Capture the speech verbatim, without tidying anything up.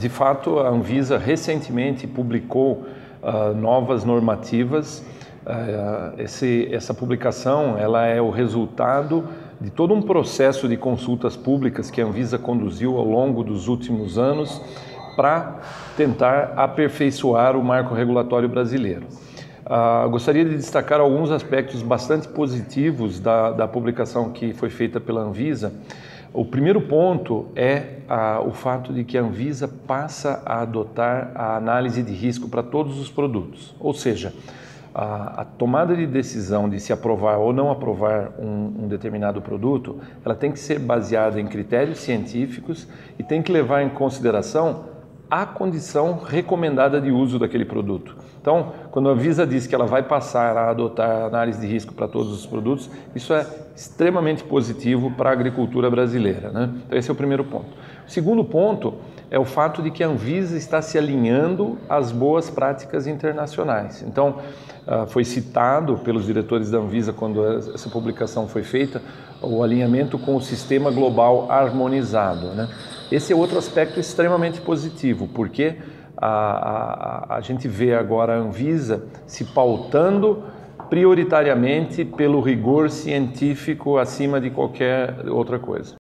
de fato, a Anvisa recentemente publicou uh, novas normativas. Uh, esse, essa publicação ela é o resultado de todo um processo de consultas públicas que a Anvisa conduziu ao longo dos últimos anos para tentar aperfeiçoar o marco regulatório brasileiro. Uh, gostaria de destacar alguns aspectos bastante positivos da, da publicação que foi feita pela Anvisa. O primeiro ponto é a, o fato de que a Anvisa passa a adotar a análise de risco para todos os produtos, ou seja, a, a tomada de decisão de se aprovar ou não aprovar um, um determinado produto, ela tem que ser baseada em critérios científicos e tem que levar em consideração a condição recomendada de uso daquele produto. Então, quando a Anvisa diz que ela vai passar a adotar a análise de risco para todos os produtos, isso é extremamente positivo para a agricultura brasileira, né? Então, esse é o primeiro ponto. O segundo ponto é o fato de que a Anvisa está se alinhando às boas práticas internacionais. Então, foi citado pelos diretores da Anvisa, quando essa publicação foi feita, o alinhamento com o sistema global harmonizado, né? Esse é outro aspecto extremamente positivo, porque a, a, a gente vê agora a Anvisa se pautando prioritariamente pelo rigor científico acima de qualquer outra coisa.